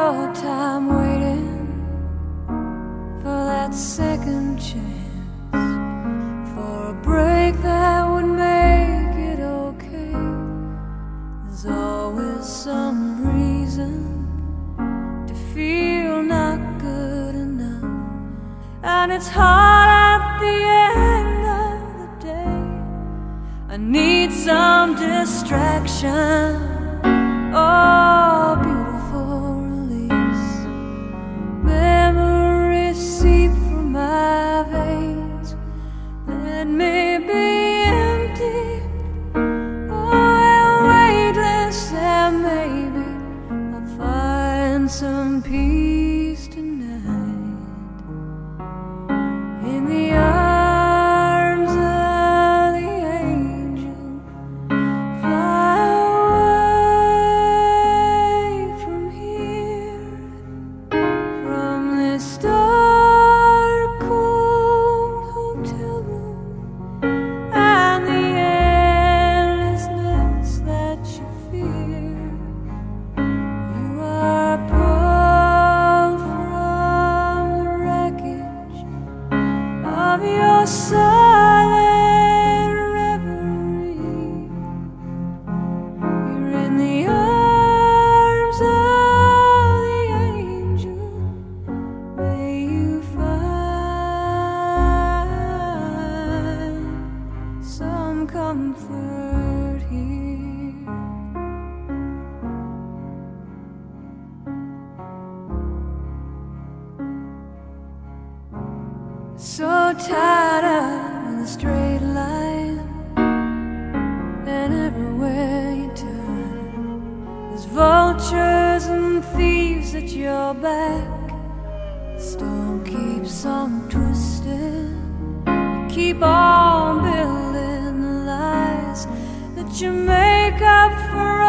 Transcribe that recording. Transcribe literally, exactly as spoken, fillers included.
your time waiting for that second chance, for a break that would make it okay. There's always some reason to feel not good enough, and it's hard at the end of the day. I need some distraction. Oh, beautiful release. Memories seep from my veins. Let me be empty. Oh, and weightless, and maybe I'll find some peace tonight in the arms of the angel. Fly away from here, from this dark, cold hotel room, and the endlessness that you fear. You are pulled from the wreckage of your silent reverie. You're in the arms of the angel. May you find some comfort here. So tired of the straight line, and everywhere you turn, there's vultures and thieves at your back. The storm keeps on twisting. You keep on building the lies that you make up for